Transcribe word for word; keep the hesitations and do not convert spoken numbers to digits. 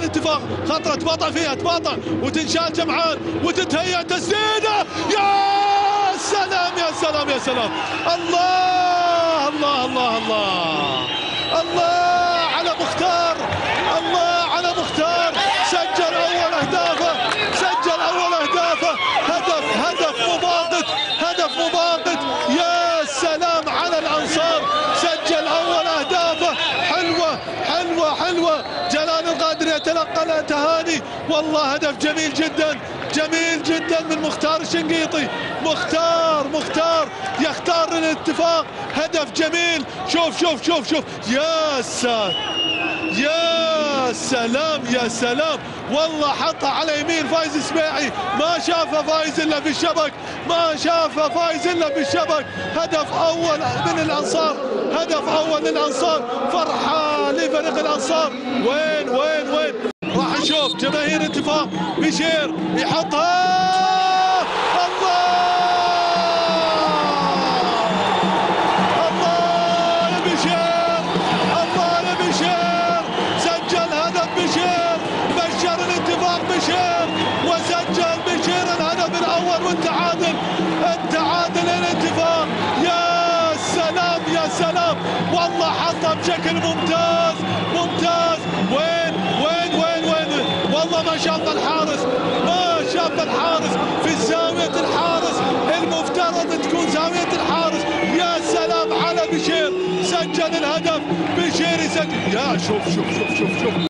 الاتفاق خطره تباطأ فيها تباطأ وتنشال جمعان وتتهيأ تسديده. يا سلام يا سلام يا سلام. الله الله الله الله الله على مختار، الله على مختار. سجل اول اهدافه، سجل اول اهدافه. هدف هدف مباغت، هدف مباغت. يا سلام على الانصار، سجل اول اهدافه. حلوه حلوه حلوه. جلال القادري يتلقى تهاني. والله هدف جميل جدا، جميل جدا من مختار الشنقيطي. مختار مختار يختار للاتفاق. هدف جميل. شوف شوف شوف شوف. يا سلام يا سلام يا سلام. والله حطها على يمين فايز السبيعي، ما شافها فايز الا في الشبك، ما شافها فايز الا في الشبك. هدف اول من الانصار، هدف اول للانصار. فرحه لفريق الانصار. وين وين وين راح نشوف جماهير اتفاق. بشير يحطها. بشير وسجل بشير الهدف الاول والتعادل، التعادل الاتفاق. يا سلام يا سلام. والله حطها بشكل ممتاز ممتاز. وين وين وين وين والله ما شاف الحارس، ما شاف الحارس في زاويه الحارس المفترض تكون زاويه الحارس. يا سلام على بشير، سجل الهدف. بشير يسجل. يا شوف شوف شوف شوف شوف